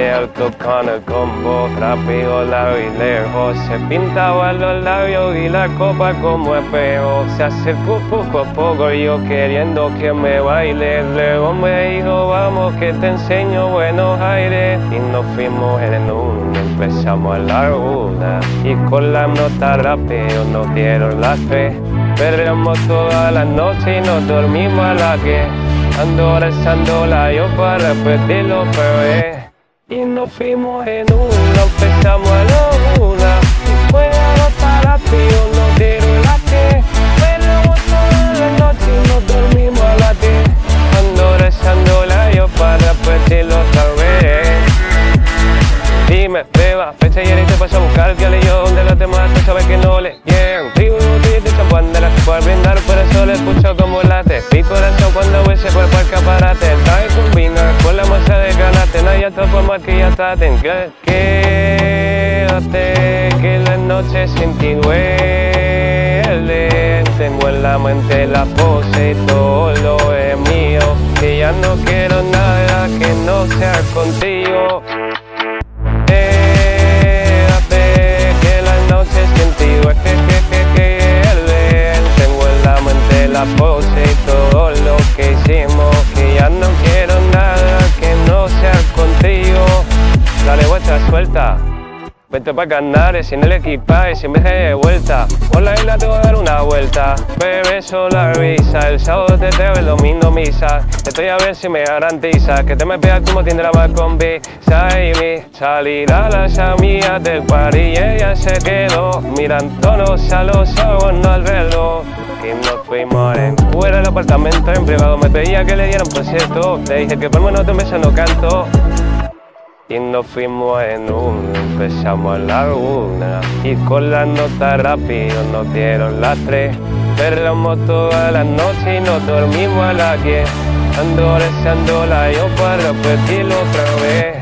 él tocando el combo, rápido, largo y lejos. Se pintaba los labios y la copa como espejo. Se acercó poco a poco, yo queriendo que me baile. Luego me dijo, vamos que te enseño buenos aires. Y nos fuimos en uno, empezamos a la una. Y con la nota rápido nos dieron las tres. Perreamos toda la noche y nos dormimos a la que ando rezándola yo para repetirlo otra vez. Y nos fuimos en uno, empezamos a la una. Y fue a nota rápido, nos dieron las tres. Perreamos toda la noche y nos dormimos a la que ando rezándola yo para repetirlo otra vez. Dime, beba, fecha y ahora te paso a buscar que le yo donde los demás tú sabes que no le llegan. Trigo de champán de la que puedo brindar, por eso le escucho como late. Mi corazón cuando voy se fue por escaparate. Trae combina con la masa de canate. No, ya topo más que ya está. Quédate, que la noche sin ti duele. Tengo en la mente la pose y todo lo es mío. Que ya no quiero nada que no sea contigo. La pose y todo lo que hicimos, que ya no quiero nada que no sea contigo. Dale vuelta suelta, vete pa' Canarias sin el equipaje, sin viaje de vuelta. Por la isla te voy a dar una vuelta, bebé sola risa. El sábado te traigo el domingo misa. Estoy a ver si me garantiza que te me pegas como tiene la más con Saimi. Salir a las amigas del party y ella se quedó mirándonos a los ojos, no al reloj. Y nos fuimos en fuera del apartamento en privado. Me pedía que le dieran por cierto. Le dije que por menos te beso no canto. Y nos fuimos en uno, empezamos a la una. Y con la nota rápido nos dieron las tres. Perreamos toda la noche y nos dormimos a la 10. Ando rezándola yo para repetirlo otra vez.